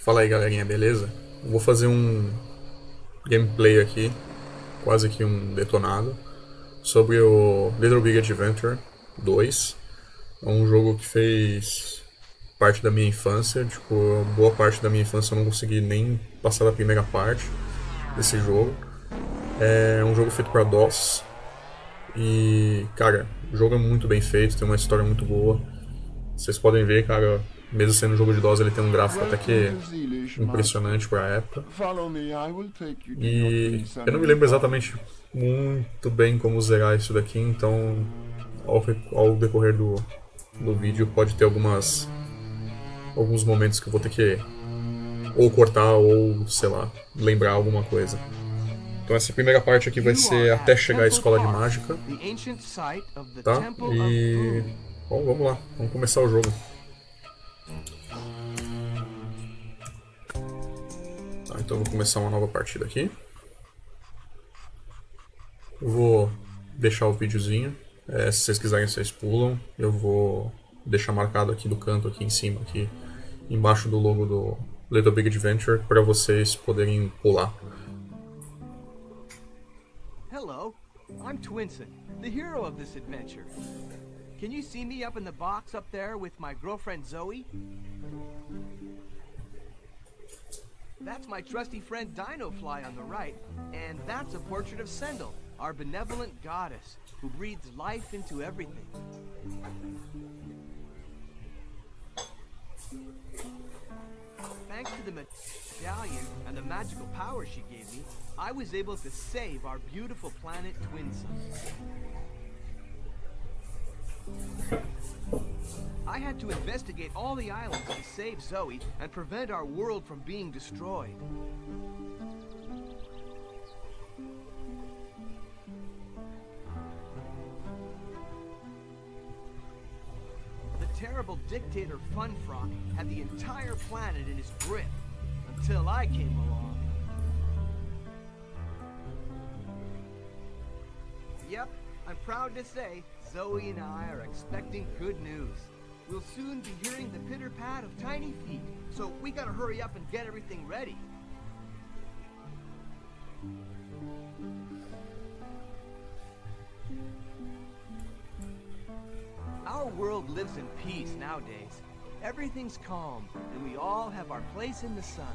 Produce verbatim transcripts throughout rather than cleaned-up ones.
Fala aí, galerinha, beleza? Eu vou fazer um gameplay aqui, quase que um detonado, sobre o Little Big Adventure dois. É um jogo que fez parte da minha infância, tipo, boa parte da minha infância eu não consegui nem passar da primeira parte desse jogo. É um jogo feito para DOS e, cara, o jogo é muito bem feito, tem uma história muito boa. Vocês podem ver, cara, mesmo sendo um jogo de DOS, ele tem um gráfico até que impressionante para a época. E eu não me lembro exatamente muito bem como zerar isso daqui, então ao, ao decorrer do, do vídeo pode ter algumas alguns momentos que eu vou ter que ou cortar ou, sei lá, lembrar alguma coisa. Então essa primeira parte aqui vai ser até chegar à escola de mágica, tá? E bom, vamos lá, vamos começar o jogo. Tá, então eu vou começar uma nova partida aqui. Eu vou deixar o videozinho. É, se vocês quiserem, vocês pulam. Eu vou deixar marcado aqui do canto, aqui em cima, aqui embaixo do logo do Little Big Adventure, para vocês poderem pular. Hello, I'm Twinson, the hero of this adventure. Can you see me up in the box up there with my girlfriend Zoe? That's my trusty friend Dinofly on the right, and that's a portrait of Sendel, our benevolent goddess, who breathes life into everything. Thanks to the medallion and the magical power she gave me, I was able to save our beautiful planet Twinson. I had to investigate all the islands to save Zoe and prevent our world from being destroyed. The terrible dictator Funfrock had the entire planet in his grip until I came along. Yep, I'm proud to say Zoe and I are expecting good news. We'll soon be hearing the pitter-pat of tiny feet, so we gotta hurry up and get everything ready. Our world lives in peace nowadays. Everything's calm, and we all have our place in the sun.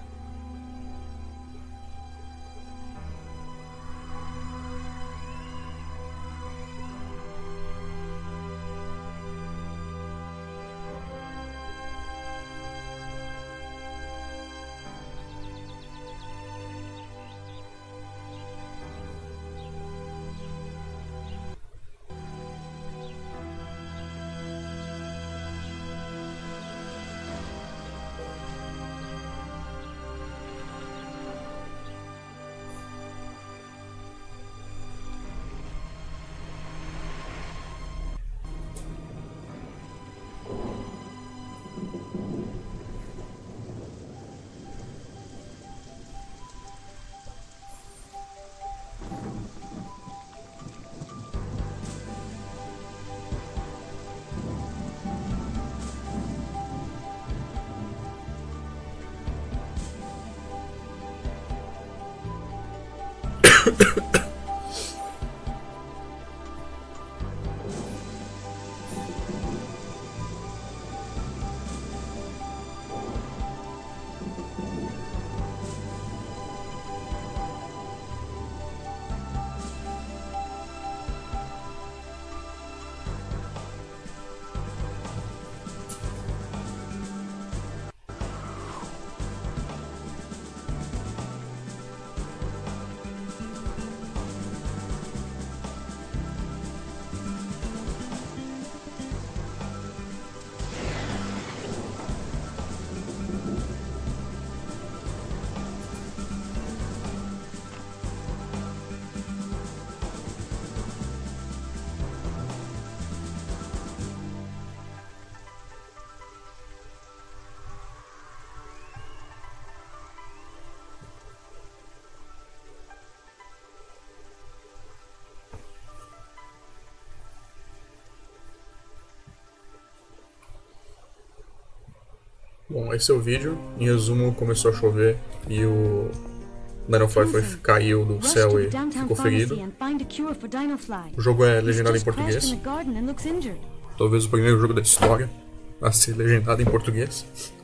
Bom, esse é o vídeo. Em resumo, começou a chover e o Dinofly foi, caiu do céu e ficou ferido. O jogo é legendado em português. Talvez o primeiro jogo da história a ser legendado em português.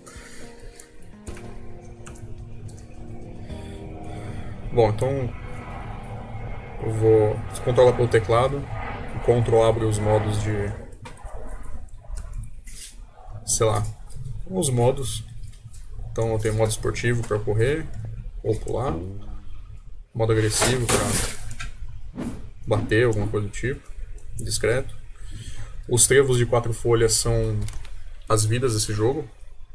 Bom, então eu vou controlar pelo teclado. O Ctrl abre os modos de, sei lá, os modos. Então eu tenho modo esportivo para correr ou pular, modo agressivo para bater, alguma coisa do tipo, discreto. Os trevos de quatro folhas são as vidas desse jogo.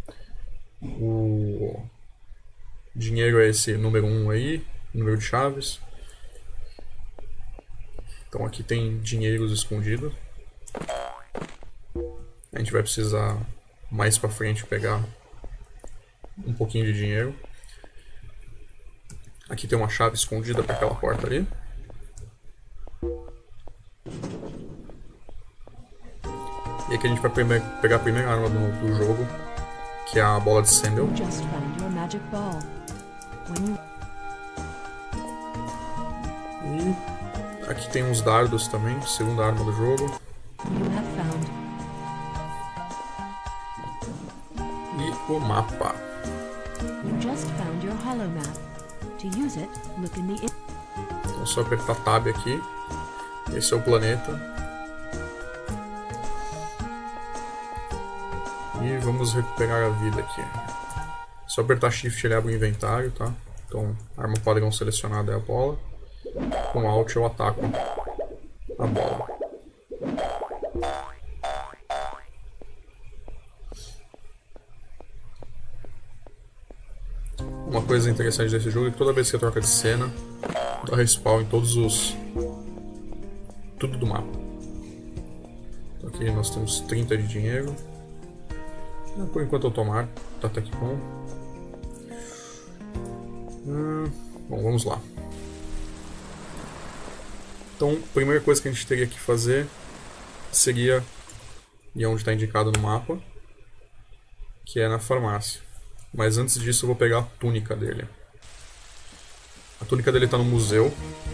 O dinheiro é esse número um aí, número de chaves. Então aqui tem dinheiros escondidos. A gente vai precisar mais pra frente pegar um pouquinho de dinheiro. Aqui tem uma chave escondida para aquela porta ali. E aqui a gente vai primeiro, pegar a primeira arma do, do jogo, que é a bola de Sandel. E aqui tem uns dardos também, segunda arma do jogo. E o mapa. Então é só apertar Tab aqui. Esse é o planeta. E vamos recuperar a vida aqui. Só apertar Shift ele abre o inventário, tá? Então, a arma padrão selecionada é a bola. Com Alt eu ataco a bola. Uma coisa interessante desse jogo é que toda vez que você troca de cena, dá respawn em todos os... tudo do mapa. Então aqui nós temos trinta de dinheiro. Por enquanto eu tomar, tá até que bom. Hum, bom, vamos lá. Então, a primeira coisa que a gente teria que fazer seria ir onde está indicado no mapa, que é na farmácia. Mas antes disso eu vou pegar a túnica dele. A túnica dele está no museu,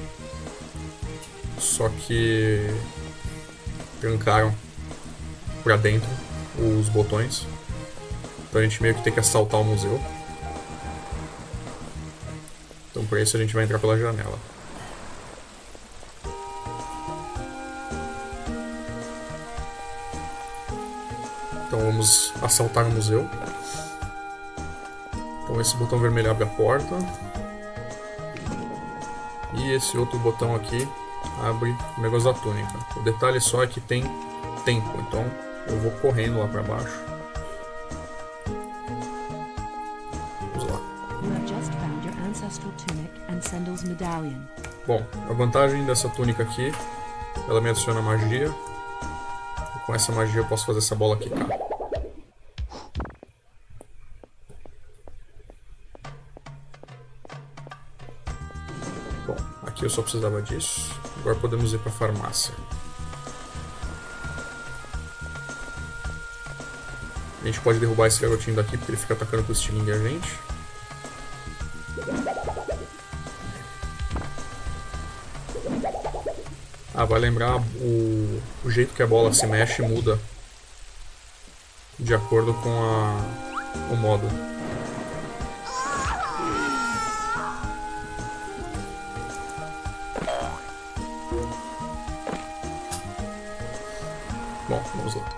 só que trancaram pra dentro os botões. Então a gente meio que tem que assaltar o museu. Então por isso a gente vai entrar pela janela. Então vamos assaltar o museu. Então esse botão vermelho abre a porta. E esse outro botão aqui abre o negócio da túnica. O detalhe só é que tem tempo, então eu vou correndo lá pra baixo. Bom, a vantagem dessa túnica aqui, ela me adiciona magia. E com essa magia eu posso fazer essa bola quicar. Bom, aqui eu só precisava disso. Agora podemos ir para a farmácia. A gente pode derrubar esse garotinho daqui porque ele fica atacando com o estilingue a gente. Ah, vai lembrar o, o jeito que a bola se mexe muda de acordo com a, o modo. Bom, vamos lá.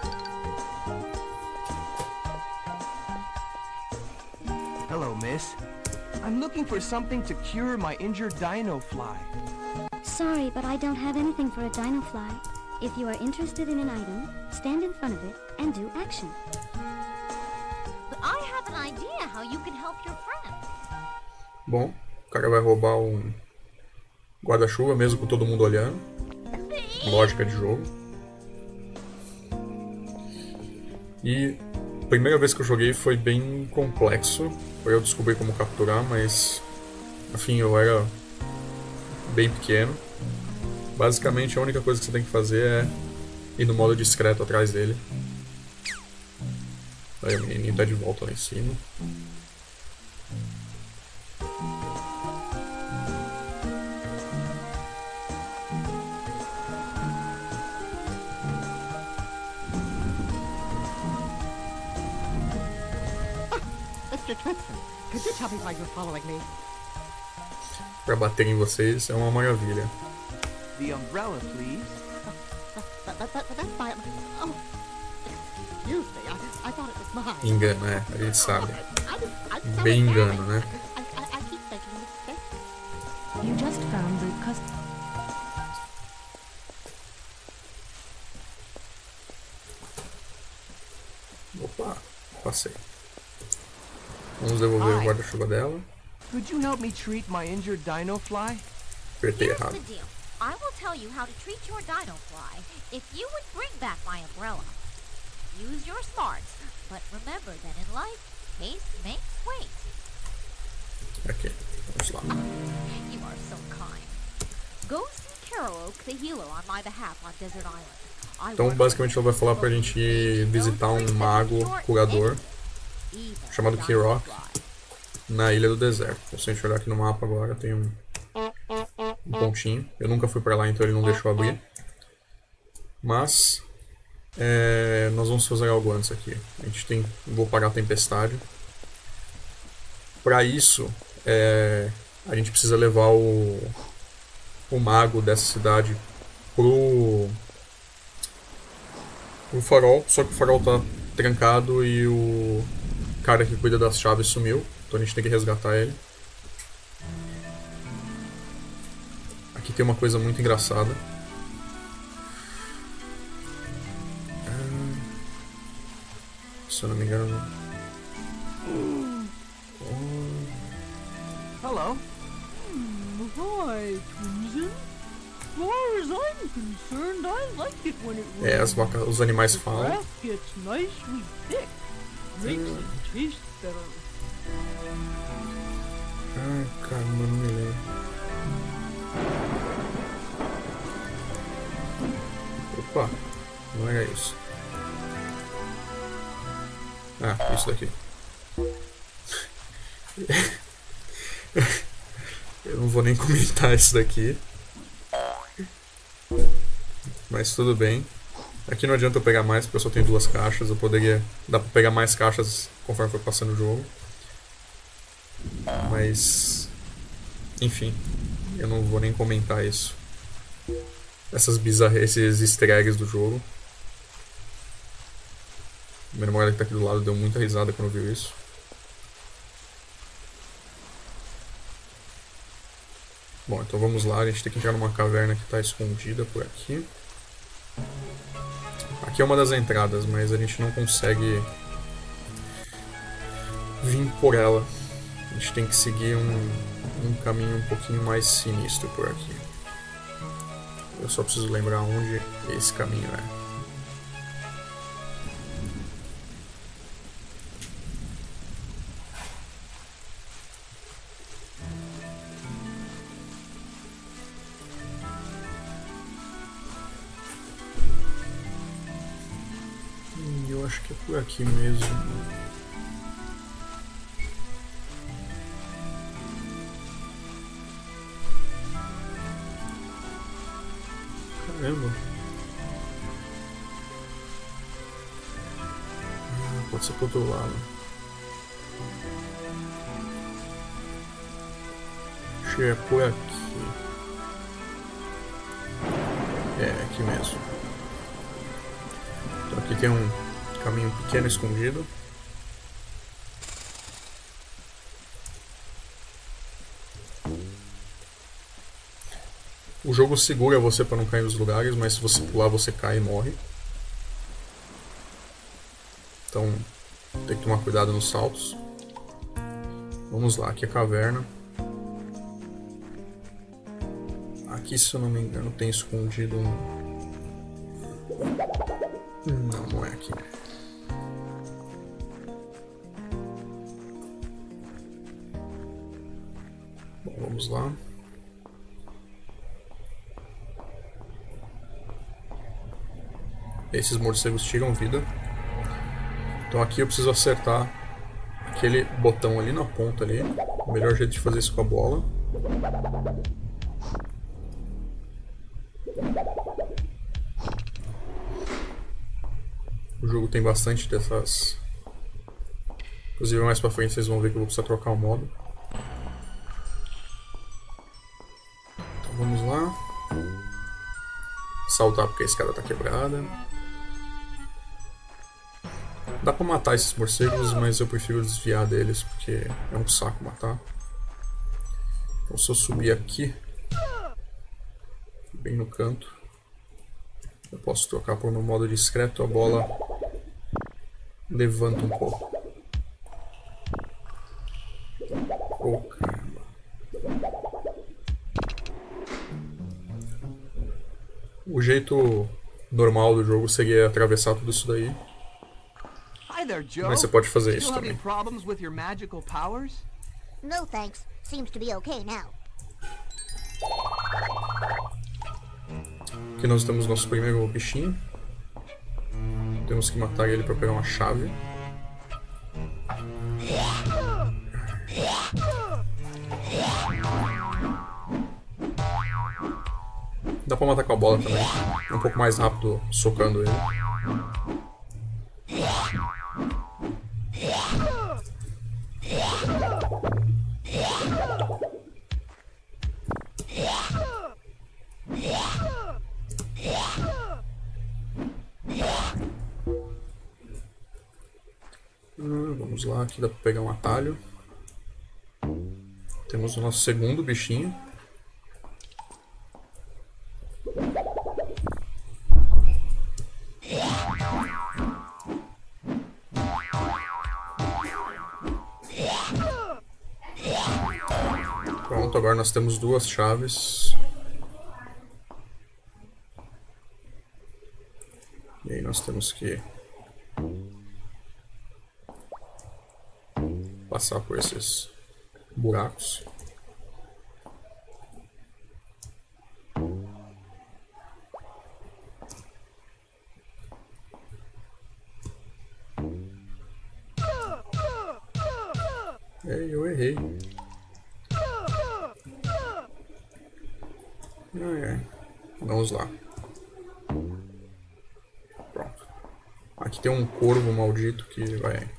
Hello, miss. I'm looking for something to cure my injured Dinofly. Sorry, but I don't have anything for a Dinofly. If you are interested in an item, stand in front of it and do action. But I have an idea how you can help your friend. Bom, o cara vai roubar um guarda-chuva mesmo com todo mundo olhando. Lógica de jogo. E a primeira vez que eu joguei foi bem complexo para eu descobrir como capturar, mas enfim, eu era bem pequeno. Basicamente a única coisa que você tem que fazer é ir no modo discreto atrás dele. Aí o menininho tá de volta lá em cima. mister Twitson, could you tell me why you're following me? Pra bater em vocês é uma maravilha. The umbrella, please. That, that, that, that's my... Oh, excuse me, I, I thought it was mine. Engano, é, a gente sabe. I was, I was so Bem embarrassed. engano, né? I, I, I keep making mistakes. You just found the custom. Opa, passei. Vamos devolver o guarda-chuva dela. Could you help me treat my injured dino fly? Apertei Here's errado. the deal. I will tell you how to treat your dino fly if you would bring back my umbrella. Use your smarts, but remember that in life, haste makes waste. Aqui, vamos lá. You are so kind. Go see Carol Oak, the healer, on my behalf on Desert Island. I Então, work basicamente, with ela vai falar pra gente ir visitar um mago curador even chamado dino Kirok fly. na Ilha do Deserto. Então, se a gente olhar aqui no mapa agora, tem um, um pontinho. Eu nunca fui pra lá, então ele não deixou abrir. Mas é, nós vamos fazer algo antes aqui. A gente tem, vou pagar a tempestade. Para isso, é, a gente precisa levar o, o mago dessa cidade pro, pro farol. Só que o farol tá trancado e o cara que cuida das chaves sumiu. Então a gente tem que resgatar ele. Aqui tem uma coisa muito engraçada. Se eu não me engano. Hello. Hi, Crimson. As far as I'm concerned, I like it when it rains. É, as vaca, os animais The falam. grass gets nicely thick. Makes it taste better. Ai, caramba, não me lembro. Opa, não era isso. Ah, isso daqui. Eu não vou nem comentar isso daqui. Mas tudo bem. Aqui não adianta eu pegar mais, porque eu só tenho duas caixas. Eu poderia... Dá pra pegar mais caixas conforme for passando o jogo. Mas... Enfim. Eu não vou nem comentar isso. Essas bizarras... Esses easter eggs do jogo. Minha namorada que tá aqui do lado deu muita risada quando viu isso. Bom, então vamos lá. A gente tem que entrar numa caverna que tá escondida por aqui. Aqui é uma das entradas, mas a gente não consegue vir por ela. A gente tem que seguir um, um caminho um pouquinho mais sinistro por aqui. Eu só preciso lembrar onde esse caminho é. Eu acho que é por aqui mesmo. Caramba. Ah, pode ser pro outro lado. Acho que é por aqui. É, aqui mesmo. Então aqui tem um caminho pequeno escondido. O jogo segura você para não cair nos lugares, mas se você pular você cai e morre. Então tem que tomar cuidado nos saltos. Vamos lá, aqui é a caverna. Aqui, se eu não me engano, tem escondido um... Não, não é aqui. Bom, vamos lá. Esses morcegos tiram vida. Então aqui eu preciso acertar aquele botão ali na ponta ali. O melhor jeito de fazer isso com a bola. O jogo tem bastante dessas. Inclusive mais pra frente vocês vão ver que eu vou precisar trocar o modo. Então vamos lá. Saltar porque a escada tá quebrada. Dá pra matar esses morcegos, mas eu prefiro desviar deles porque é um saco matar. Então se eu subir aqui, bem no canto, eu posso trocar por um modo discreto, a bola levanta um pouco. Oh, caramba. O jeito normal do jogo seria atravessar tudo isso daí. Hi there, Joe. Mas você pode fazer Still isso having também. problems with your magical powers? No thanks. Seems to be okay now. Aqui nós temos nosso primeiro bichinho. Temos que matar ele para pegar uma chave. Dá pra matar com a bola também. É um pouco mais rápido socando ele. Hum, vamos lá, aqui dá pra pegar um atalho. Temos o nosso segundo bichinho. Pronto, agora nós temos duas chaves. E aí nós temos que passar por esses buracos. Ei, eu errei. Ai, ai. Vamos lá. Pronto. Aqui tem um corvo maldito que vai...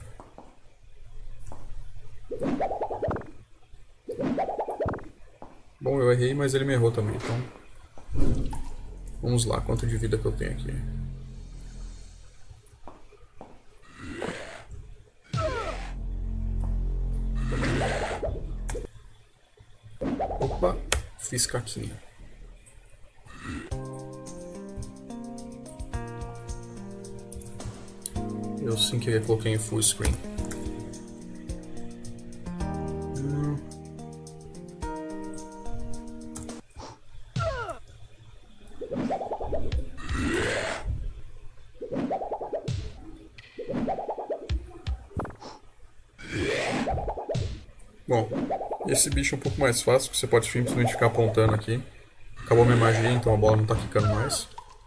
Bom, eu errei, mas ele me errou também, então... Vamos lá, quanto de vida que eu tenho aqui. Opa, fiz caquinha. Eu sem querer coloquei em full screen. Bom, esse bicho é um pouco mais fácil, você pode simplesmente ficar apontando aqui. Acabou minha magia, então a bola não está quicando mais.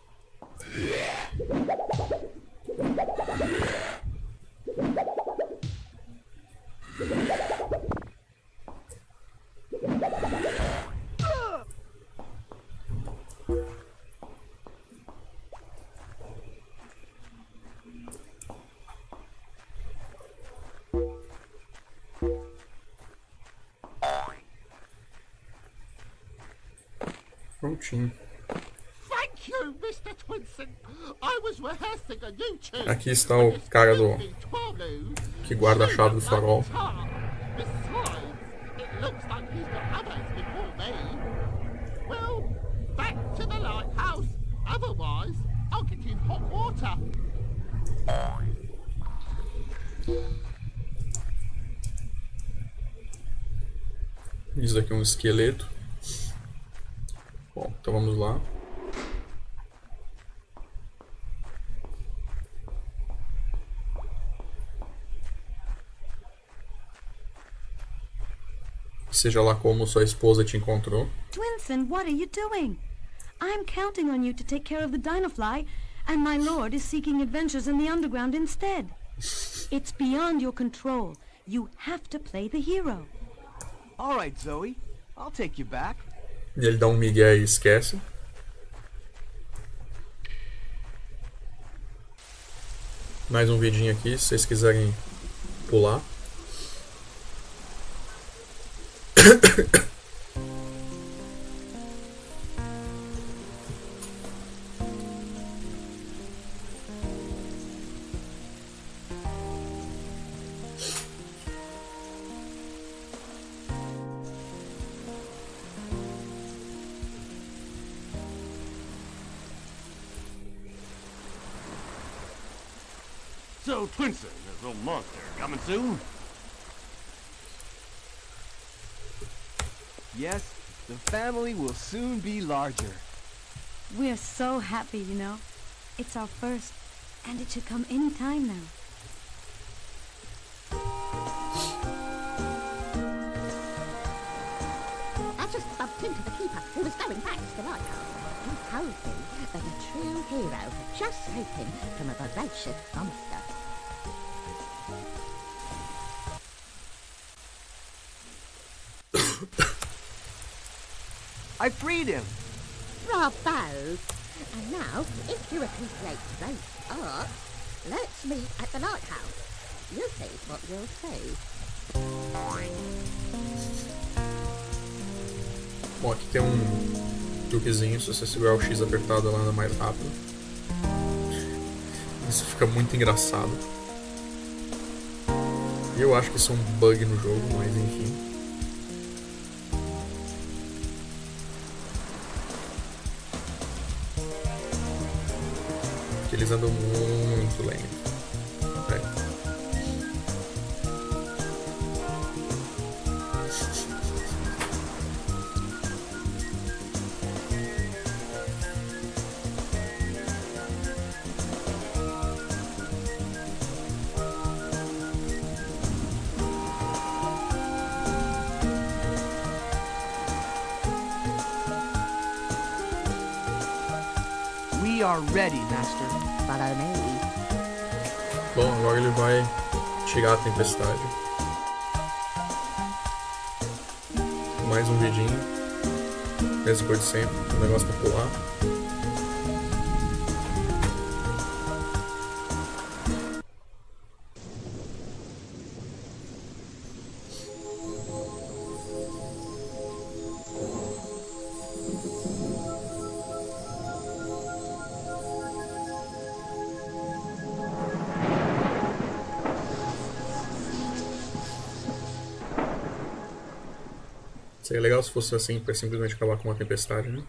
Prontinho. Thank you, mister Twinson. I was rehearsing a new tune. Aqui está o cara do que guarda a chave do farol. Besides, it looks like he's got others before me. Well, back to the lighthouse. Otherwise, I'll get in hot water. Isso aqui é um esqueleto. Bom, então vamos lá. Seja lá como sua esposa te encontrou. Twinson, what are you doing? I'm counting on you to take care of the Dinofly, and my lord is seeking adventures in the underground instead. It's beyond your control. You have to play the hero. All right, Zoe. I'll take you back. E ele dá um migué e esquece. Mais um vidinho aqui, se vocês quiserem pular. So, Twinson, this little monster, coming soon? Yes, the family will soon be larger. We're so happy, you know. It's our first, and it should come any time now. I just bumped into the keeper who was going back to the lighthouse. He told me that a true hero had just saved him from a voracious monster. I freed him. Bravo! And now, if you appreciate great art, let's meet at the lighthouse. You'll see what you'll see. Bom, aqui tem um truquezinho, se você segurar o X apertado ela anda mais rápido. Isso fica muito engraçado. E eu acho que isso é um bug no jogo, mas enfim. Porque eles andam muito lento. Peraí. We are ready, Master. Follow me. Bom, agora ele vai tirar a tempestade. Mais um vidinho. Mesma coisa de sempre. Um negócio pra pular. Seria legal se fosse assim, para simplesmente acabar com uma tempestade, né?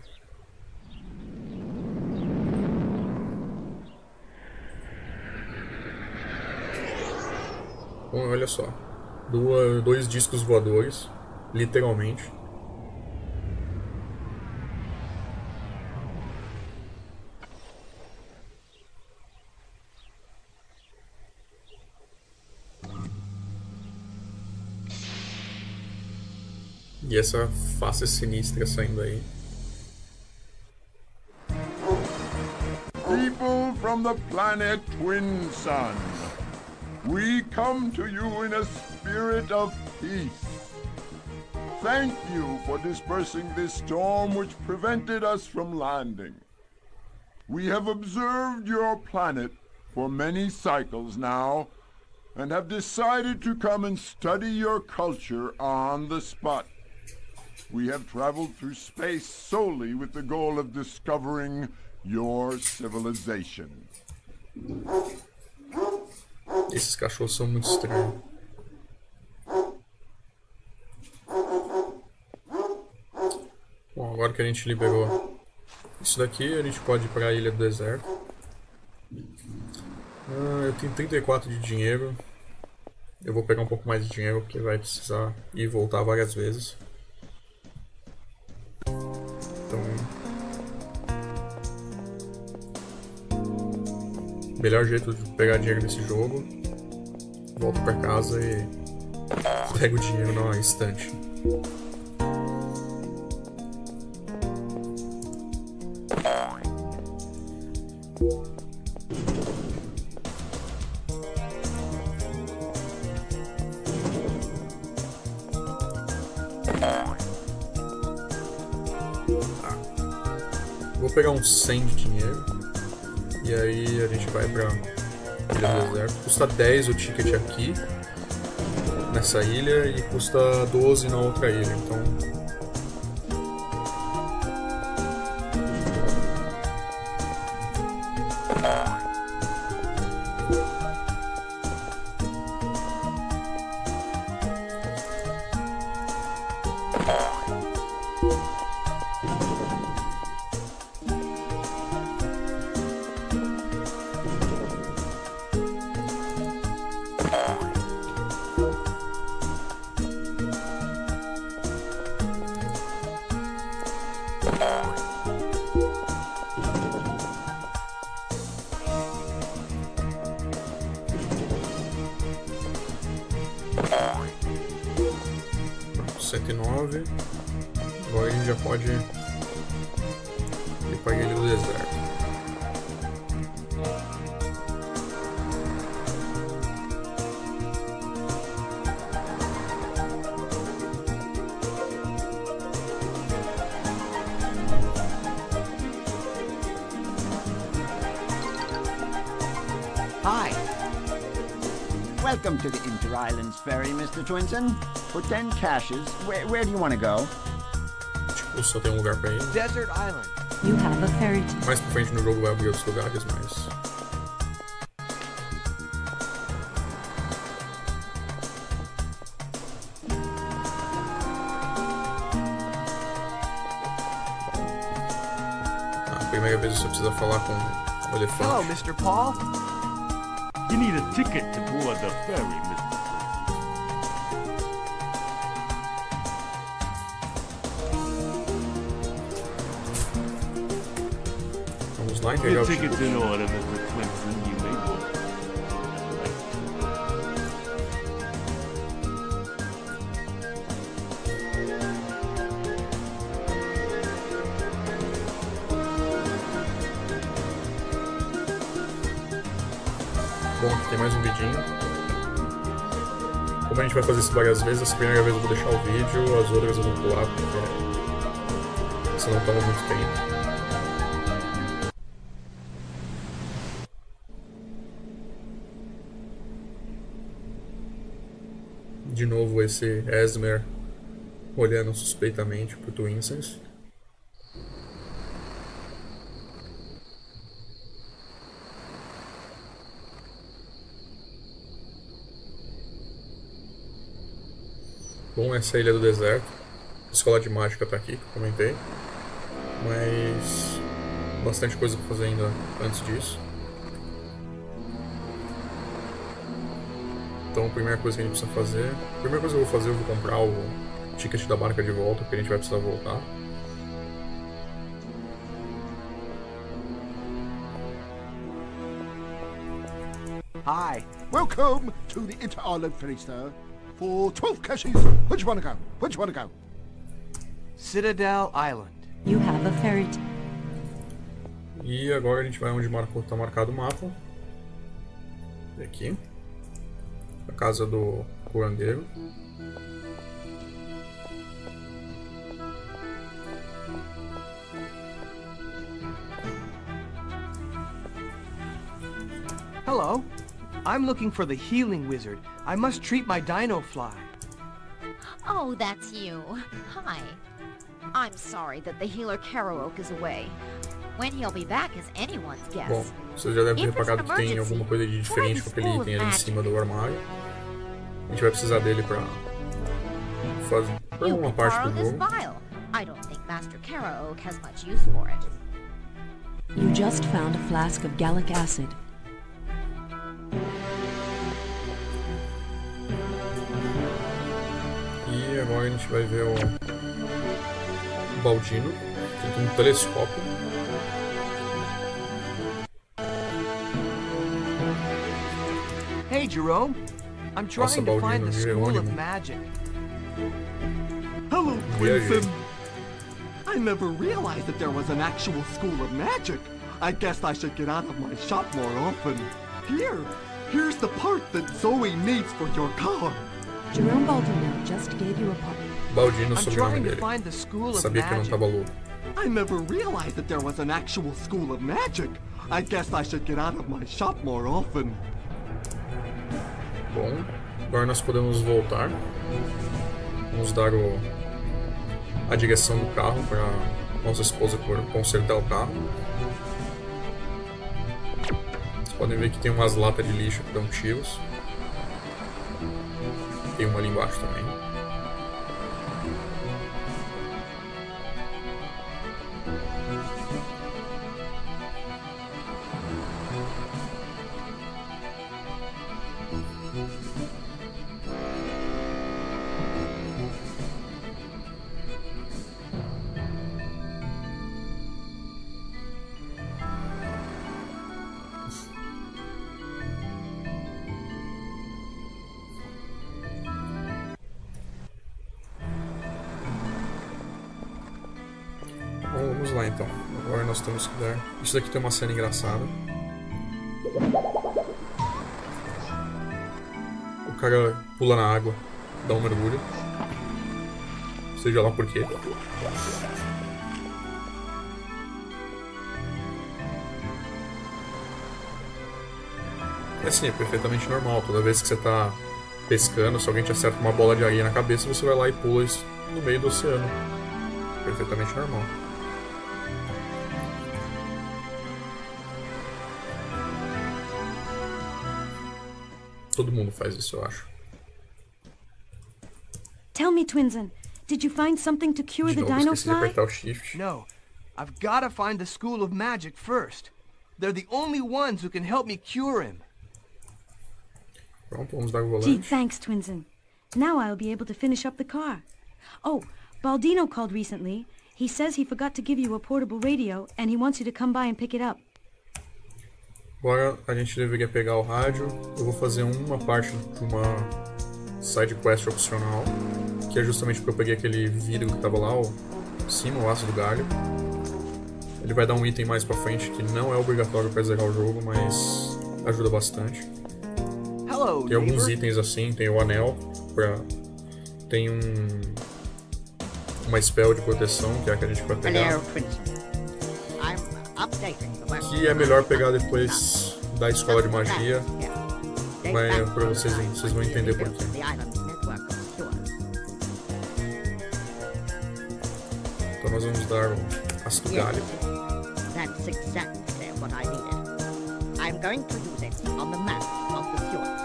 Bom, olha só. Duas, dois discos voadores, literalmente. E essa face sinistra saindo aí. People from the planet Twin Sun, we come to you in a spirit of peace. Thank you for dispersing this storm which prevented us from landing. We have observed your planet for many cycles now, and have decided to come and study your culture on the spot. We have traveled through space solely with the goal of discovering your civilization. Esses cachorros são muito estranhos. Bom, agora que a gente liberou isso daqui, a gente pode ir para a Ilha do Deserto. Ah, eu tenho trinta e quatro de dinheiro. Eu vou pegar um pouco mais de dinheiro porque vai precisar ir e voltar várias vezes. Então, melhor jeito de pegar dinheiro nesse jogo, volto pra casa e pego o dinheiro na estante. pegar uns cem de dinheiro. E aí a gente vai pra Ilha do Deserto. Custa dez o ticket aqui, nessa ilha, e custa doze na outra ilha. Então... cento e nove. Agora a gente já pode ir para a Ilha do Deserto. Hi. Welcome to the Inter-Islands Ferry, Mister Twinson. For ten caches, where, where do you want to go? Tipo, só tem um lugar pra ir. Desert Island. You have a ferry to... Mais pra frente no jogo vai abrir outros lugares, mas... Ah, a primeira vez você precisa falar com o elefante. Hello, Mister Paul. You need a ticket to board the ferry, Mister Vamos lá, entregar Your o ticket's ticket. in order, Mister Twinson. You may board. Bom, aqui tem mais um vidinho. Como a gente vai fazer isso várias vezes, essa primeira vez eu vou deixar o vídeo, as outras eu vou pular porque senão toma muito tempo. De novo esse Esmer olhando suspeitamente pro Twinsons. Bom, essa é a Ilha do Deserto. A escola de mágica tá aqui, que eu comentei. Mas bastante coisa pra fazer ainda antes disso. Então a primeira coisa que a gente precisa fazer... A primeira coisa que eu vou fazer, eu vou comprar o ticket da barca de volta, porque a gente vai precisar voltar. Hi. Welcome to the Inter-Island Ferry, sir. For twelve caches, where do you want to go? Where do you want to go? Citadel Island. You have a ferry to... E agora a gente vai onde está marcado o mapa. Aqui. A casa do curandeiro. Hello. I'm looking for the healing wizard. I must treat my dino fly. Oh, that's you. Hi. I'm sorry that the healer Caro-Oak is away. When he'll be back is anyone's guess. Bom, você já deve ter reparado que tem alguma coisa de diferente com aquele item ali em cima do armário. A gente vai precisar dele pra fazer pra uma parte do jogo. I don't think Master Caro-Oak has much use for it. You just found a flask of gallic acid. E agora a gente vai ver o Baldino, que tem um telescópio. Hey, Jerome. I'm trying to find the School of Magic. Hello, Twinson. I never realized that there was an actual School of Magic. I guess I should get out of my shop more often. Here, here's the part that Zoe needs for your car. Jerome Baldino just gave you a part. Baldino, I'm sobrenome trying to dele. find the School of Sabia que eu não Magic. tava louco. I never realized that there was an actual school of magic. I guess I should get out of my shop more often. Bom, agora nós podemos voltar. Vamos dar o, a direção do carro para nossa esposa consertar o carro. Vocês podem ver que tem umas latas de lixo que dão tiros. Tem uma ali embaixo também. Vamos lá então. Agora nós temos que dar. Isso daqui tem uma cena engraçada. O cara pula na água, dá um mergulho. Seja lá por quê. É assim, é perfeitamente normal. Toda vez que você está pescando, se alguém te acerta uma bola de areia na cabeça, você vai lá e pula isso no meio do oceano. Perfeitamente normal. Todo mundo faz isso, eu acho. Tell me, Twinsen, did you find something to cure De the novo, dino esqueci de fly? apertar o shift. No, I've gotta find the School of Magic first. They're the only ones who can help me cure him. Pronto, vamos dar o Gee, volante. thanks, Twinsen. Now I'll be able to finish up the car. Oh, Baldino called recently. He says he forgot to give you a portable radio, and he wants you to come by and pick it up. Agora a gente deveria pegar o rádio. Eu vou fazer uma parte de uma side quest opcional, que é justamente porque eu peguei aquele vidro que tava lá, o cima, o aço do galho. Ele vai dar um item mais pra frente que não é obrigatório pra zerar o jogo, mas ajuda bastante. Hello, tem alguns neighbor. itens assim, tem o anel, pra... tem um uma spell de proteção, que é a que a gente vai pegar. Hello, Twinsen. I'm updating the web. Que é melhor pegar depois da escola de magia, mas pra vocês, vocês vão entender por quê. The island's network of sewers. Então nós vamos dar o ácido galho. That's exactly what I needed. I'm going to use it on the map of the sewer.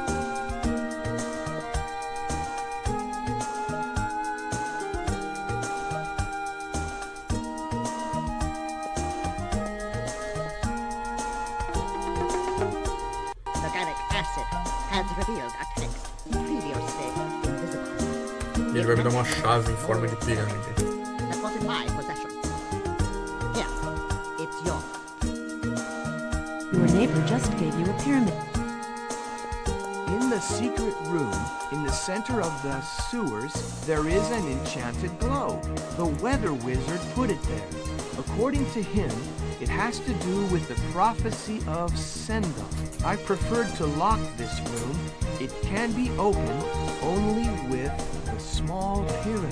Organic acid has revealed a text previously invisible. E ele vai me dar uma chave em forma de pirâmide. That was in my possession. Here, it's yours. Your neighbor just gave you a pyramid. In the secret room, in the center of the sewers, there is an enchanted globe. The weather wizard put it there. According to him, it has to do with the prophecy of Senda. I preferred to lock this room. It can be opened only with the small pyramid.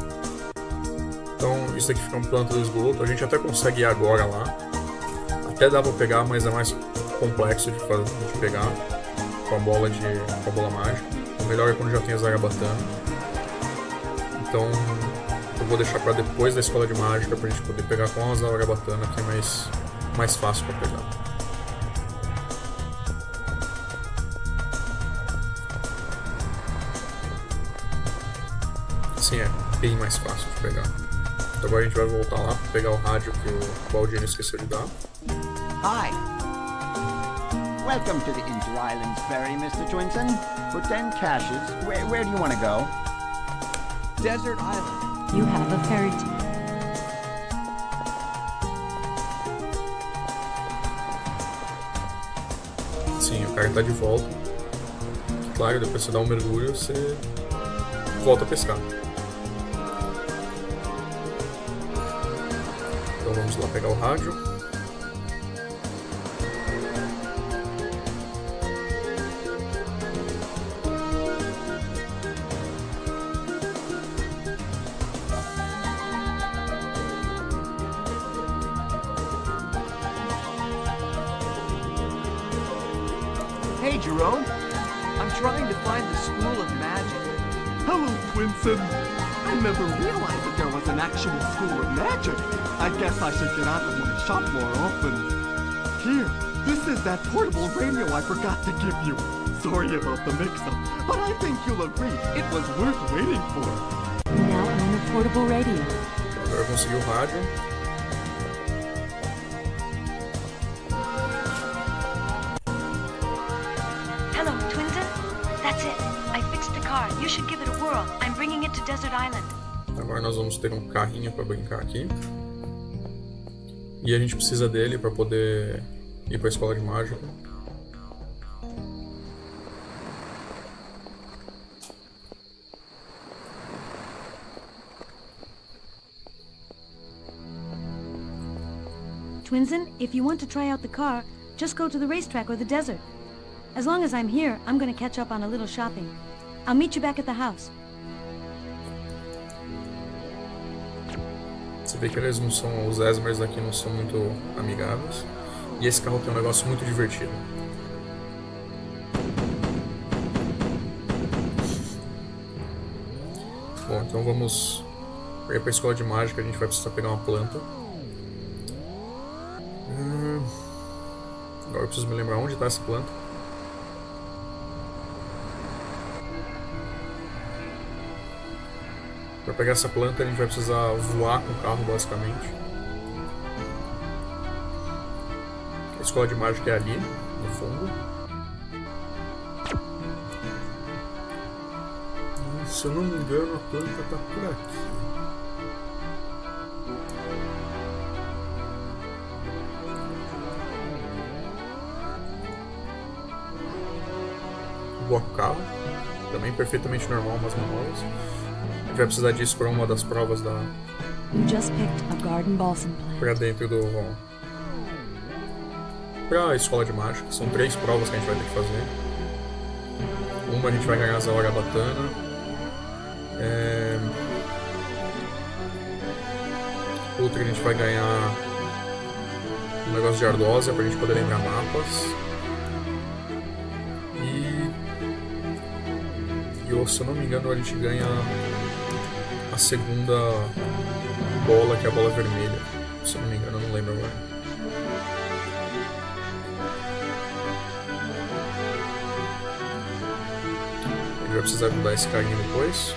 Então isso aqui fica um planta do esgoto. A gente até consegue ir agora lá. Até dá pra pegar, mas é mais complexo de, fazer, de pegar com a bola de com a bola mágica. O melhor é quando já tem a Zarabatana. Então eu vou deixar pra depois da escola de mágica pra gente poder pegar com a Zarabatana, que é mais, mais fácil pra pegar. Sim, é bem mais fácil de pegar. Então agora a gente vai voltar lá pra pegar o rádio que o Baldino esqueceu de dar. Hi. Welcome to the Inter-Islands Ferry, Mister Twinsen. For ten caches, where, where do you want to go? Desert Island. You have a fairy tale. Sim, o cara tá de volta. Claro, depois você dá um mergulho, você volta a pescar. Então vamos lá pegar o rádio. Jerome. I'm trying to find the School of Magic. Hello, Twinson. I never realized that there was an actual School of Magic. I guess I should get out of my shop more often. Here, this is that portable radio I forgot to give you. Sorry about the mix-up, but I think you'll agree it was worth waiting for. Now I'm on a portable radio. Agora eu consegui o rádio. Hello, Twinsen. That's it. I fixed the car. You should give it a whirl. I'm bringing it to Desert Island. Agora nós vamos ter um carrinho para brincar aqui. E a gente precisa dele para poder ir para a escola de mágica. Twinsen, if you want to try out the car, just go to the racetrack or the desert. As long as I'm here, I'm going to catch up on a little shopping. I'll meet you back at the house. Você vê que eles não são, os Esmers aqui não são muito amigáveis. E esse carro tem um negócio muito divertido. Bom, então vamos ir para a escola de mágica. A gente vai precisar pegar uma planta. Hum, agora eu preciso me lembrar onde está essa planta. Para pegar essa planta a gente vai precisar voar com o carro basicamente. A escola de mágica é ali, no fundo. Se eu não me engano, a planta está por aqui. Voar com o carro, também perfeitamente normal, umas manobras. A gente vai precisar disso para uma das provas da... You just picked a garden balsam plant. Para dentro do... Para a escola de mágica. São três provas que a gente vai ter que fazer. Uma a gente vai ganhar a Zawarabatana. É... Outra a gente vai ganhar um negócio de Ardósia para a gente poder lembrar mapas. E se eu não me engano a gente ganha a segunda bola, que é a bola vermelha. Se eu não me engano, eu não lembro agora. A gente vai precisar mudar esse carinha depois.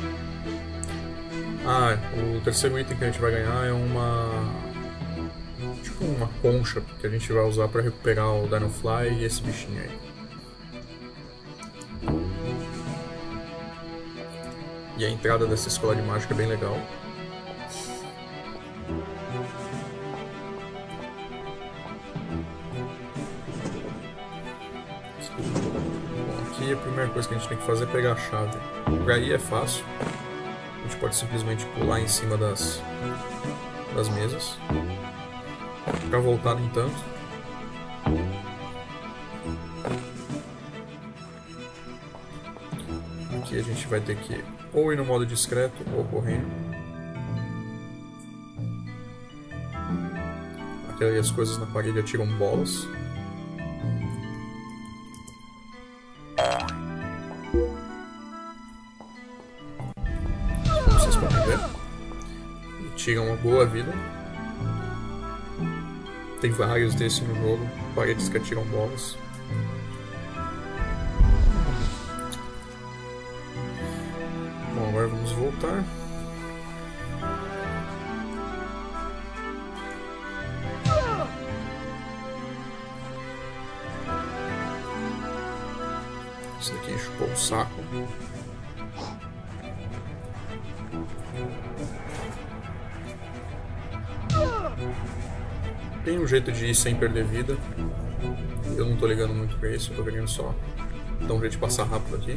Ah, o terceiro item que a gente vai ganhar é uma... tipo uma concha que a gente vai usar para recuperar o Dinofly e esse bichinho aí. E a entrada dessa escola de mágica é bem legal. Bom, aqui a primeira coisa que a gente tem que fazer é pegar a chave. Por aí é fácil. A gente pode simplesmente pular em cima das, das mesas. Ficar voltado entanto. Aqui a gente vai ter que ou ir no modo discreto ou correndo. Aqui as coisas na parede atiram bolas. Como vocês podem ver, tiram uma boa vida. Tem vários desses no jogo, paredes que atiram bolas. Agora vamos voltar. Esse daqui chupou o saco. Tem um jeito de ir sem perder vida. Eu não tô ligando muito pra isso, eu tô querendo só dar um jeito de passar rápido aqui.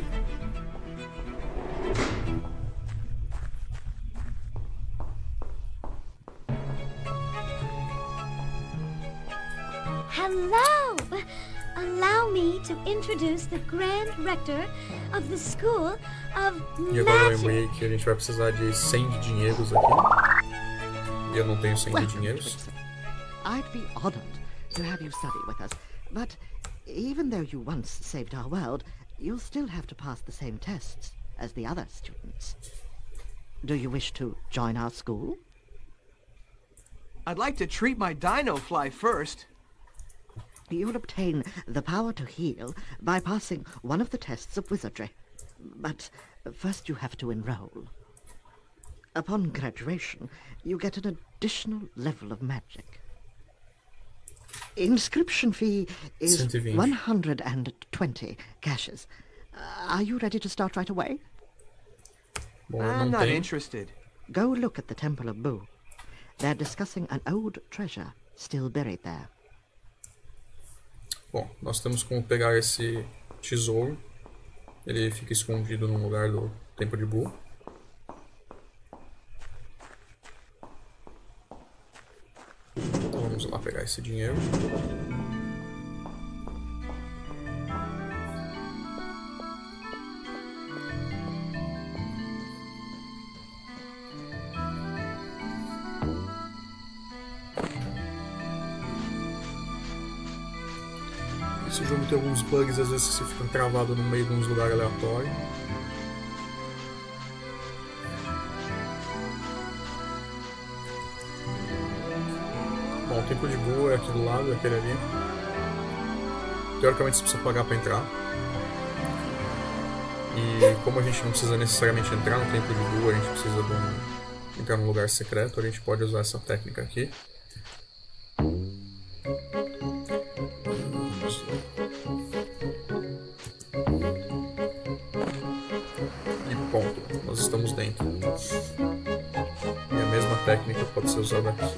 Hello! Allow me to introduce the Grand Rector of the School of E agora eu Magic. lembrei que a gente vai precisar de cem de dinheiros aqui. E eu não tenho cem de dinheiros. I'd be honored to have you study with us, but Even though you once saved our world, you'll still have to pass the same tests as the other students. Do you wish to join our school? I'd like to treat my dino fly first. You'll obtain the power to heal by passing one of the tests of wizardry. But first you have to enroll. Upon graduation, you get an additional level of magic. Inscription fee is one hundred twenty caches. Uh, are you ready to start right away? I'm not interested. Go look at the Temple of Boo. They're discussing an old treasure still buried there. Bom, nós temos como pegar esse tesouro. Ele fica escondido num lugar do Templo de Boo. Então vamos lá pegar esse dinheiro. Esse jogo tem alguns bugs, às vezes você fica travado no meio de uns lugares aleatórios. Bom, o Templo de Boo é aqui do lado, é aquele ali. Teoricamente você precisa pagar para entrar. E como a gente não precisa necessariamente entrar no Templo de Boo, a gente precisa de um, entrar num lugar secreto, a gente pode usar essa técnica aqui. Nós estamos dentro. E a mesma técnica pode ser usada aqui.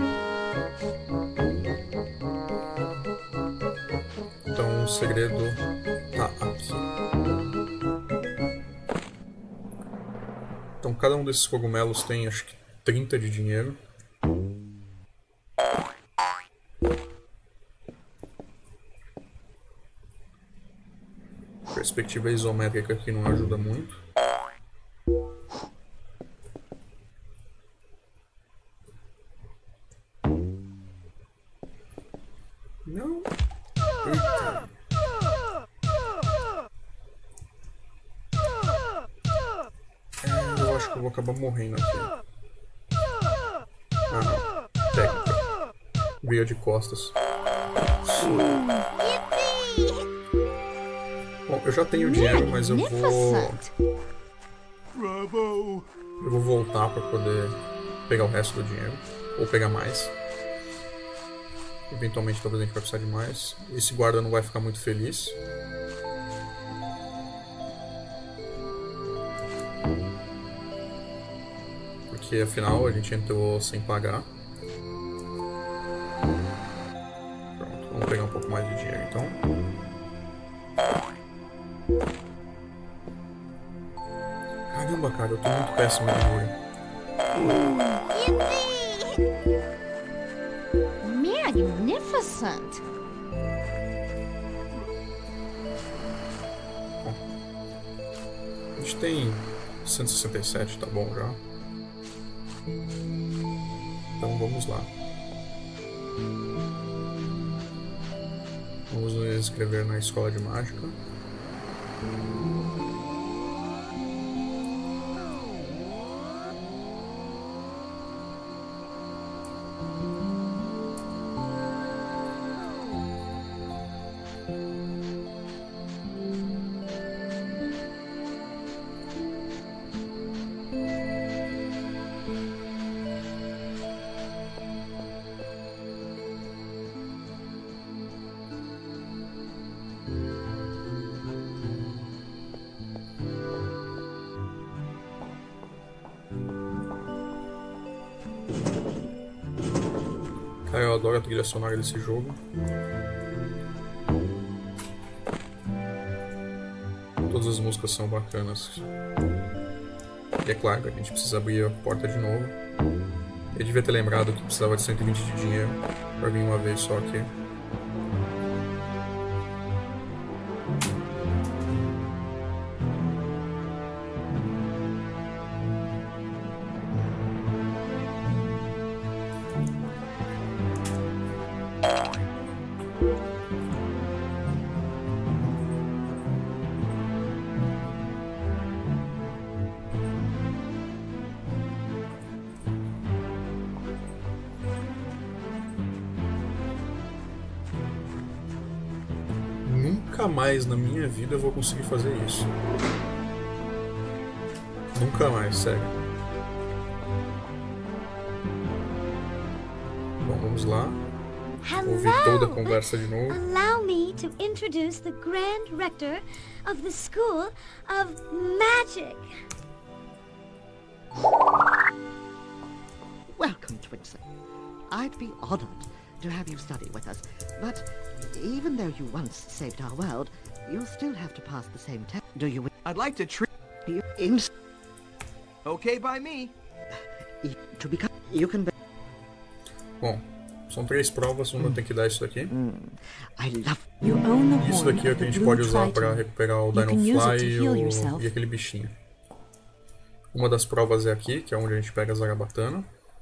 Então o segredo tá aqui. Então cada um desses cogumelos tem acho que trinta de dinheiro. A perspectiva isométrica aqui não ajuda muito. Não. Eita. É, eu acho que eu vou acabar morrendo aqui. Ah, não. Técnica. Veio de costas. Bom, eu já tenho dinheiro, mas eu vou... Eu vou voltar para poder pegar o resto do dinheiro. Ou pegar mais. Eventualmente talvez a gente vai precisar de mais. Esse guarda não vai ficar muito feliz. Porque afinal a gente entrou sem pagar. Pronto, vamos pegar um pouco mais de dinheiro então. Caramba, cara, eu tô muito péssimo de dinheiro. Magnificent! Bom, a gente tem cento e sessenta e sete, tá bom já. Então vamos lá. Vamos nos inscrever na escola de mágica. Cara, eu adoro a trilha sonora desse jogo. Todas as músicas são bacanas. E é claro, a gente precisa abrir a porta de novo. Eu devia ter lembrado que precisava de cento e vinte de dinheiro pra vir uma vez só aqui. nunca mais na minha vida eu vou conseguir fazer isso. Nunca mais, sério. Bom, vamos lá. Ouvir toda a conversa de novo. Allow me to introduce the Grand Rector of the School of Magic. Welcome, Twinsen. I'd be honored to have you study with us, but even though you once saved our world, you'll still have to pass the same test. Do you? I'd like to treat you in. Okay by me. To become, you can. Be Bom, são três provas, uma tem que dar isso daqui. I love You own the Isso horn daqui é o of que a the gente blue pode usar para Triton. recuperar o You can use it to Dinofly e, heal o, yourself. e aquele bichinho. Uma das provas é aqui, que é onde a gente pega a Zarabatana.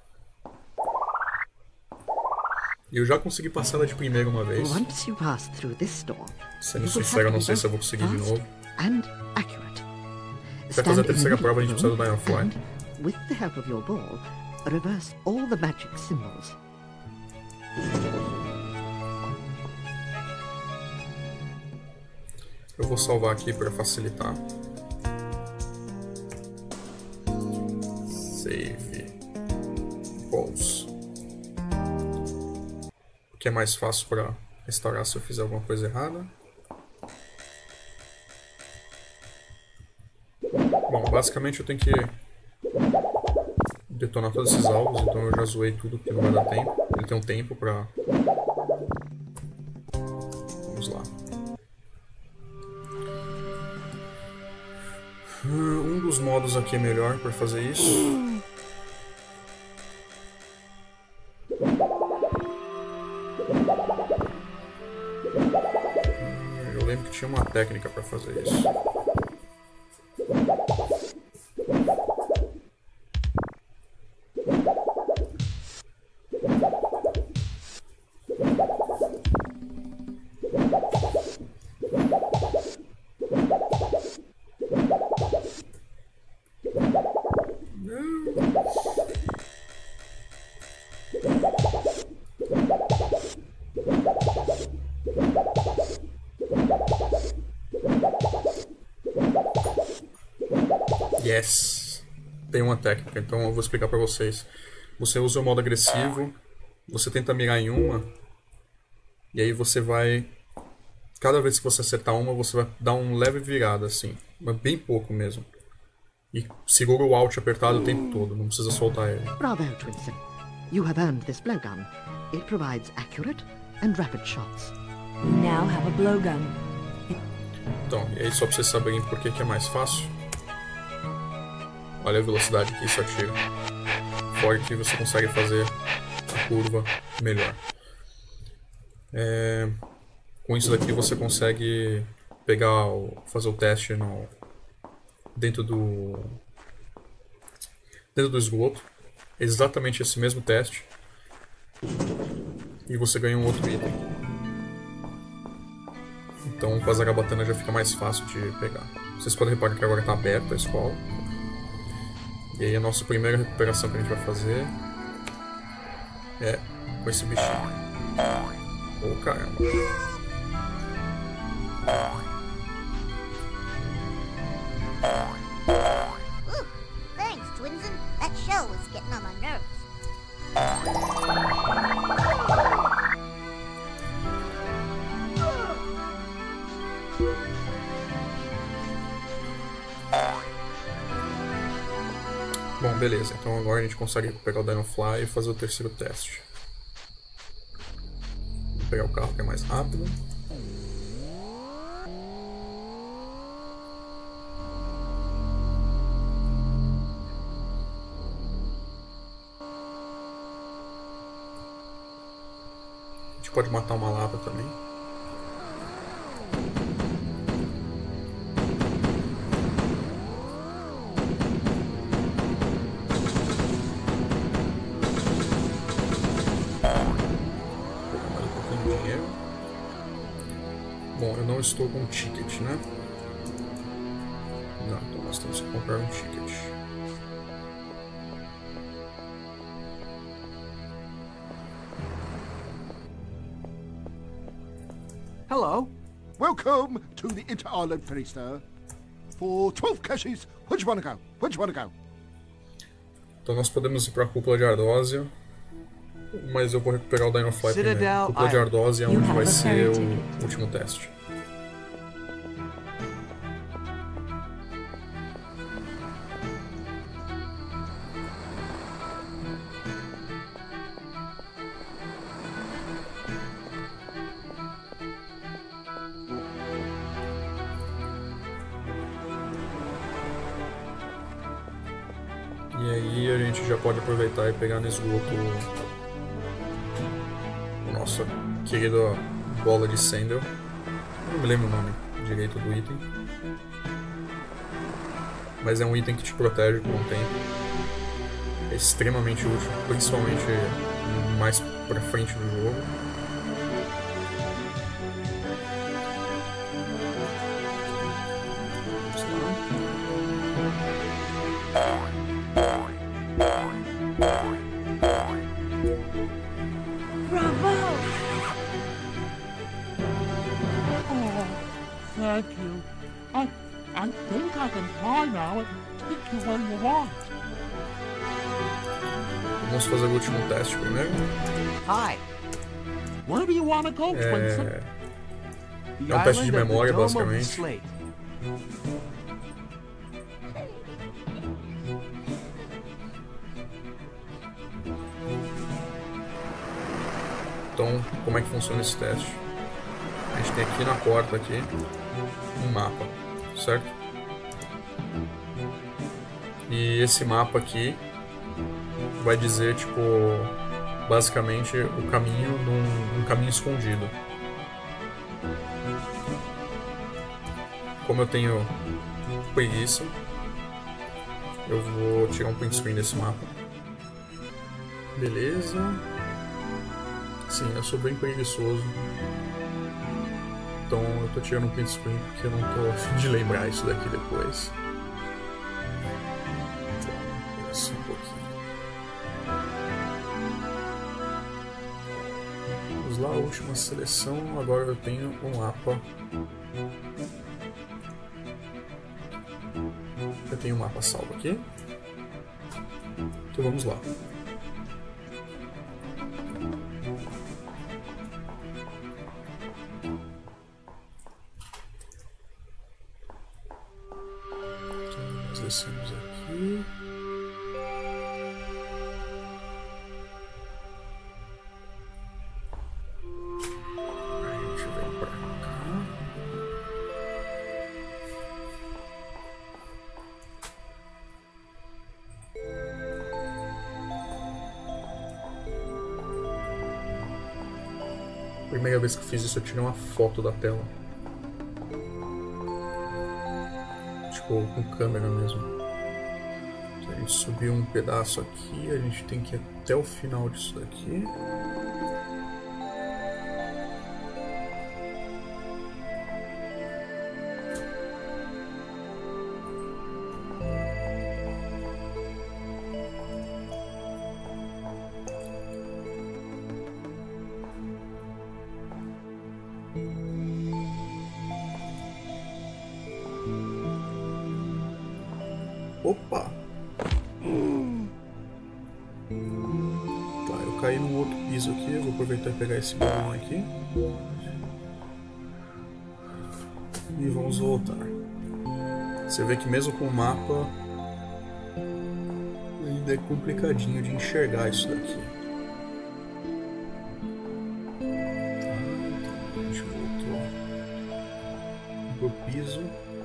E eu já consegui passar ela de primeira uma vez. Once you pass through this door, Sendo sincero, eu não sei se eu vou conseguir de novo. and accurate. Para fazer a Stand in the terceira middle prova, a gente of the precisa do room Dinofly. and, with the help of your ball, reverse all the magic symbols. Eu vou salvar aqui para facilitar. Save. Balls. O que é mais fácil para restaurar se eu fizer alguma coisa errada. Bom, basicamente eu tenho que detonar todos esses alvos, então eu já zoei tudo que não vai dar tempo. Ele tem um tempo para... Vamos lá. Um dos modos aqui é melhor para fazer isso. Eu lembro que tinha uma técnica para fazer isso. Yes! Tem uma técnica, então eu vou explicar pra vocês. Você usa o modo agressivo, você tenta mirar em uma, e aí você vai... Cada vez que você acertar uma, você vai dar um leve virada, assim. Mas bem pouco mesmo. E segura o Alt apertado o tempo todo, não precisa soltar ele. Bravo, Twinsen. You have earned this blowgun. It provides accurate and rapid shots. You now have a blowgun. Então, e aí só pra vocês saberem por que que é mais fácil. Olha a velocidade que isso atira. Fora que você consegue fazer a curva melhor. É... Com isso daqui você consegue pegar o... fazer o teste no... dentro do... dentro do esgoto. Exatamente esse mesmo teste. E você ganha um outro item. Então com a Zarabatana já fica mais fácil de pegar. Vocês podem reparar que agora está aberta a escola. E aí a nossa primeira recuperação que a gente vai fazer é com esse bichinho. Oh, caramba. Ooh, thanks, Twinsen. That shell was getting on my nerves. Bom, beleza. Então agora a gente consegue pegar o Dinofly e fazer o terceiro teste. Vou pegar o carro que é mais rápido. A gente pode matar uma lava também. Bom, eu não estou com um ticket, né? Não, então nós temos que comprar um ticket. Hello. welcome to the Inter-Island Ferry, sir. For twelve caches, where'd you want to go? Where'd you want to go? Então nós podemos ir para a Cúpula de Ardósia, mas eu vou recuperar o Dinofly primeiro. A Cúpula de Ardósia é onde vai ser o último teste. E aí a gente já pode aproveitar e pegar no esgoto nossa querida bola de Sandel. Não me lembro o nome direito do item. Mas é um item que te protege por um tempo. É extremamente útil, principalmente mais pra frente do jogo. Thank you. I I think I can fly now and take you where you want. Vamos fazer o último teste primeiro. Hi. Where do you want to go, Twinsen? É... é um teste de memória, basicamente. Então, como é que funciona esse teste? A gente tem aqui na porta aqui um mapa, certo? E esse mapa aqui vai dizer, tipo, basicamente o caminho de um, um caminho escondido. Como eu tenho preguiça, eu vou tirar um print screen desse mapa. Beleza. Sim, eu sou bem preguiçoso. Então eu tô tirando um print screen porque eu não tô a fim de lembrar isso daqui depois. Então, assim um pouquinho. Vamos lá, a última seleção. Agora eu tenho um mapa. Eu tenho um mapa salvo aqui. Então vamos lá. Descemos aqui. A gente vem pra cá. Primeira vez que eu fiz isso, eu tirei uma foto da tela. Com câmera mesmo. Se a gente subir um pedaço aqui, a gente tem que ir até o final disso daqui. Opa! Tá, eu caí num outro piso aqui, eu vou aproveitar e pegar esse balão aqui. E vamos voltar. Você vê que mesmo com o mapa ainda é complicadinho de enxergar isso daqui. Tá, a gente voltou pro piso.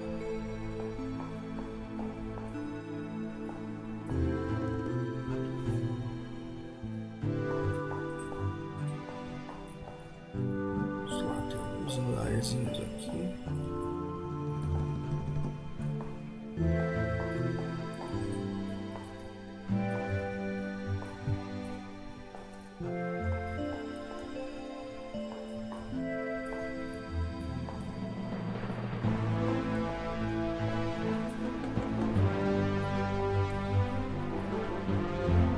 Aqui.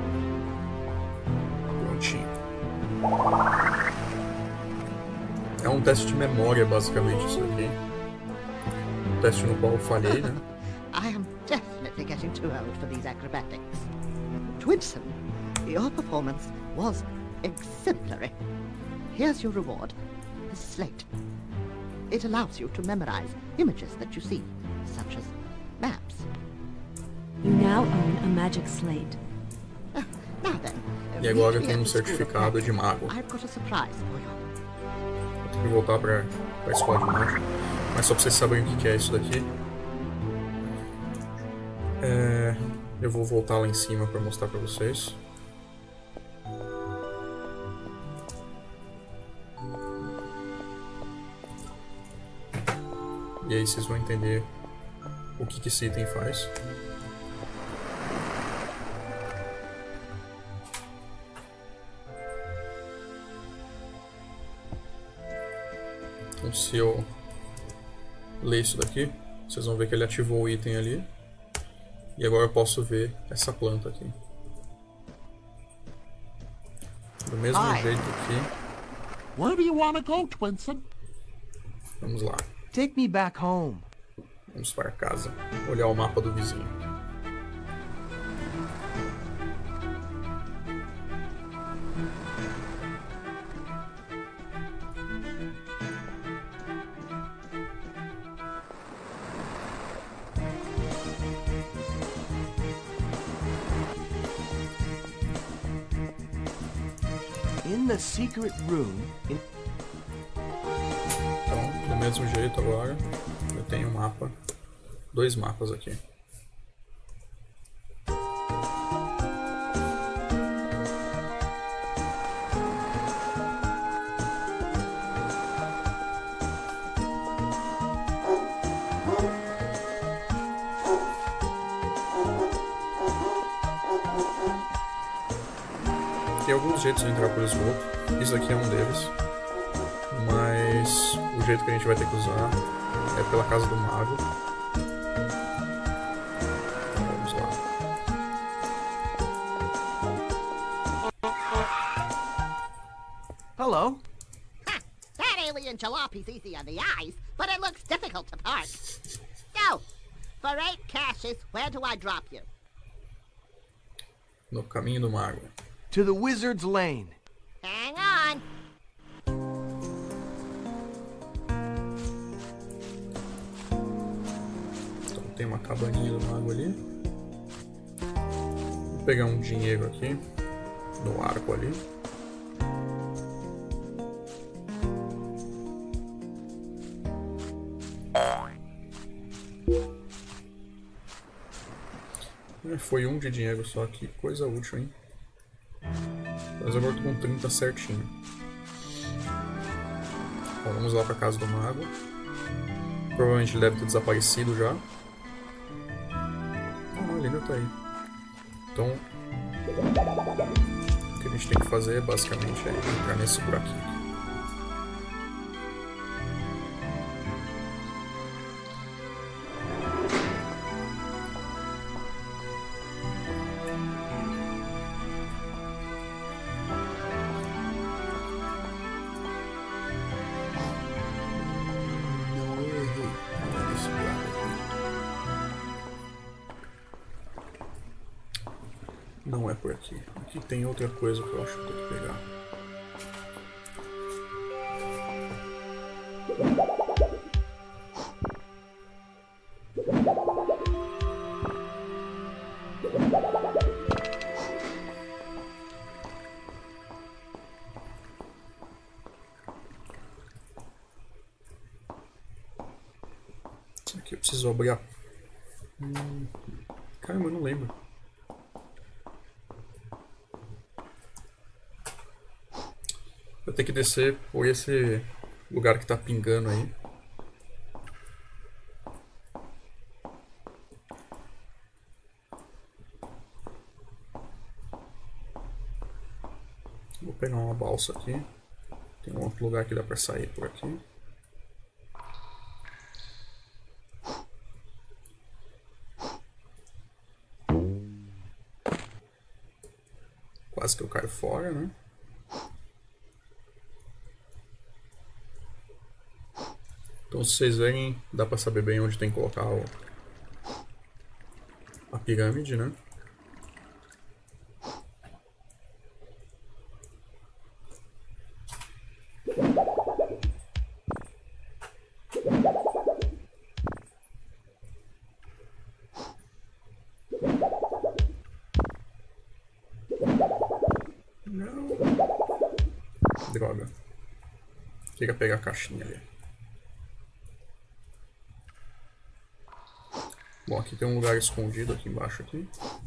Prontinho. É um teste de memória, basicamente, isso aqui. Um teste no qual eu falhei, né? I am definitely getting too old for these acrobatics. Twinson, your performance was exemplary. Here's your reward, the slate. It allows you to memorize images that you see, such as maps. You now own a magic slate. Uh, now then, E agora eu tenho um certificado de mago. I've got a surprise for you. Vou ter que voltar pra, pra escola de mago. Mas só pra vocês saberem o que é isso daqui. É, eu vou voltar lá em cima pra mostrar pra vocês. E aí vocês vão entender o que, que esse item faz. Então, se eu ler isso daqui, vocês vão ver que ele ativou o item ali. E agora eu posso ver essa planta aqui. Do mesmo Hi. jeito que... Where do you want to go, Twinson? Vamos lá. Take me back home. Vamos para casa. Olhar o mapa do vizinho. In the secret room. In Então, do mesmo jeito agora, eu tenho um mapa, dois mapas aqui. Tem alguns jeitos de entrar por esgoto, isso aqui é um deles. Mas o jeito que a gente vai ter que usar é pela casa do mago. Vamos lá. Hello. That alien jalopy's easy on the eyes, but it looks difficult to park. So, for eight caches, where do I drop you? No caminho do mago. To the Wizard's Lane. Hang on. Então tem uma cabaninha do mago ali. Vou pegar um dinheiro aqui no arco ali. Foi um de dinheiro só, que coisa útil, hein? Mas agora eu tô com trinta certinho. Bom, vamos lá pra casa do mago. Provavelmente ele deve ter desaparecido já. Ah, não, ele ainda tá aí. Então, o que a gente tem que fazer basicamente é entrar nesse buraquinho. Não é por aqui. Aqui tem outra coisa que eu acho que eu tenho que pegar. Aqui eu preciso abrir a... Hum... Caramba, eu não lembro. Vou ter que descer por esse lugar que tá pingando aí. Vou pegar uma balsa aqui. Tem um outro lugar que dá pra sair por aqui. Quase que eu caio fora, né? Então, se vocês verem, dá pra saber bem onde tem que colocar o, a pirâmide, né? Não. Droga. Queria pegar a caixinha ali. Bom, aqui tem um lugar escondido aqui embaixo aqui.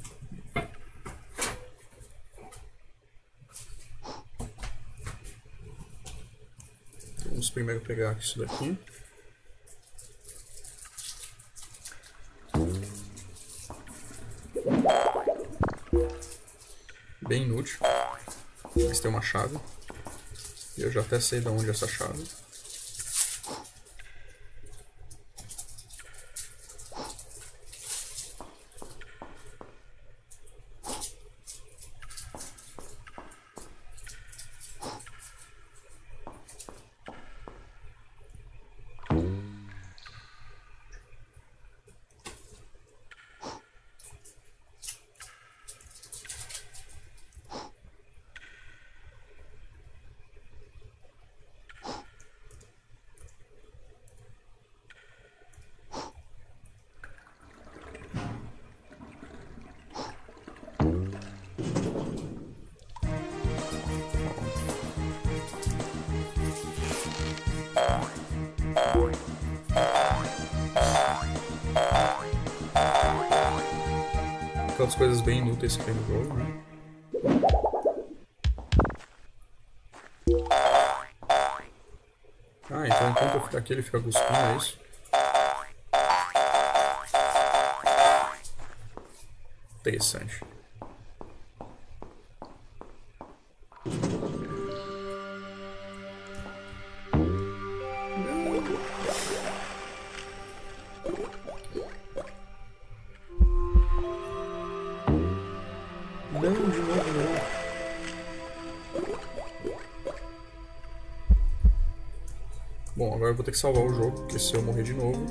Vamos primeiro pegar isso daqui. Bem inútil. Mas tem uma chave. E eu já até sei de onde é essa chave. Aquelas coisas bem inúteis que tem no jogo, né? Ah, então enquanto eu ficar aqui ele fica cuspindo, é isso? Interessante. Não, de novo não. Bom, agora eu vou ter que salvar o jogo, porque se eu morrer de novo...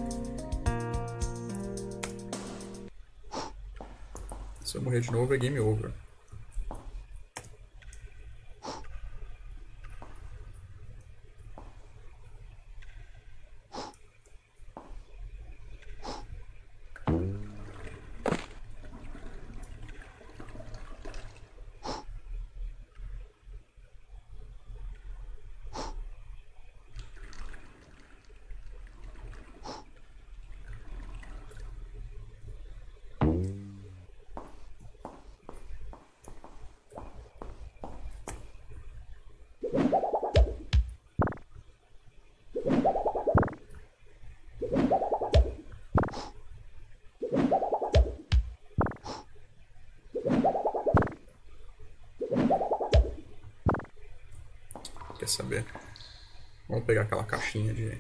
Se eu morrer de novo é game over. Quer saber? Vamos pegar aquela caixinha de...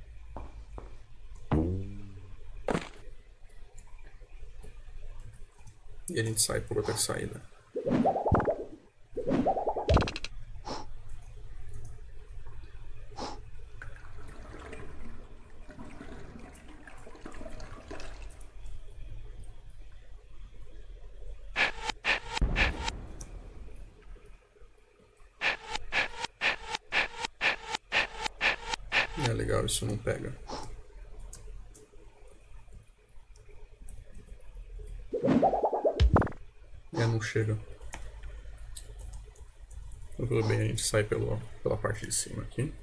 E a gente sai por outra saída. É legal, isso não pega. É, não chega. Então, tudo bem, a gente sai pelo, pela parte de cima aqui.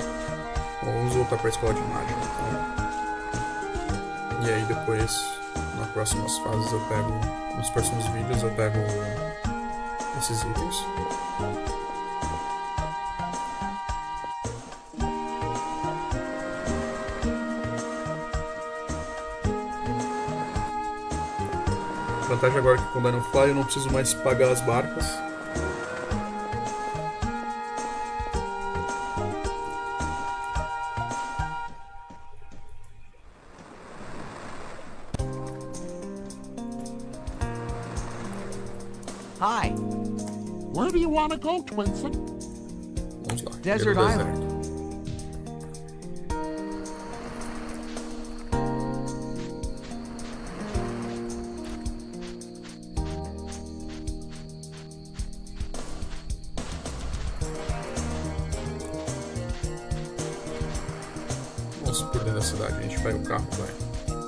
Vamos voltar para a escola de mágica, então. E aí depois nas próximas fases eu pego, nos próximos vídeos eu pego esses itens. A vantagem agora é que com Dino Fly eu não preciso mais pagar as barcas. Hi. Where do you want to go, Twinsen? Vamos lá. Desert Island. Vamos por dentro da cidade, a gente pega o carro, vai.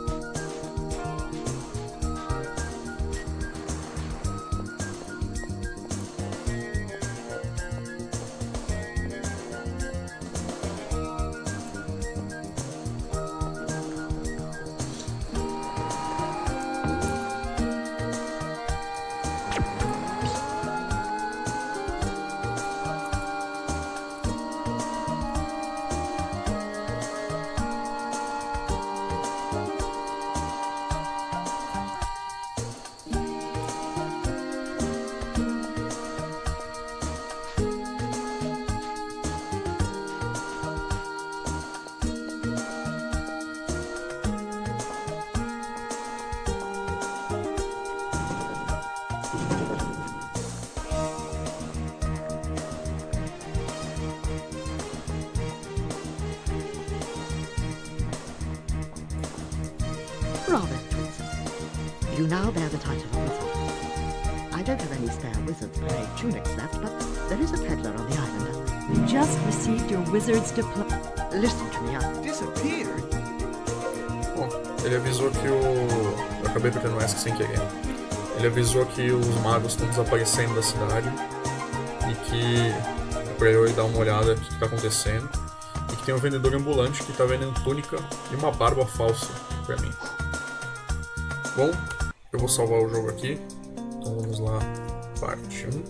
Rather, Twinsen. You now bear the title of wizard. I don't have any spare wizard's parade tunics left, but there is a peddler on the island. You just received your wizard's diploma. Listen to me, I... Disappeared? Bom, ele avisou que o... Eu acabei apertando o E S C sem querer. Ele avisou que os magos estão desaparecendo da cidade e que é pra eu ir dar uma olhada no que está acontecendo e que tem um vendedor ambulante que está vendendo túnica e uma barba falsa pra mim. Bom, eu vou salvar o jogo aqui, então vamos lá, parte um.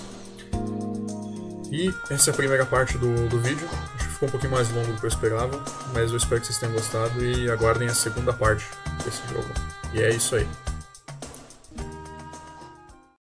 E essa é a primeira parte do, do vídeo, acho que ficou um pouquinho mais longo do que eu esperava, mas eu espero que vocês tenham gostado e aguardem a segunda parte desse jogo. E é isso aí.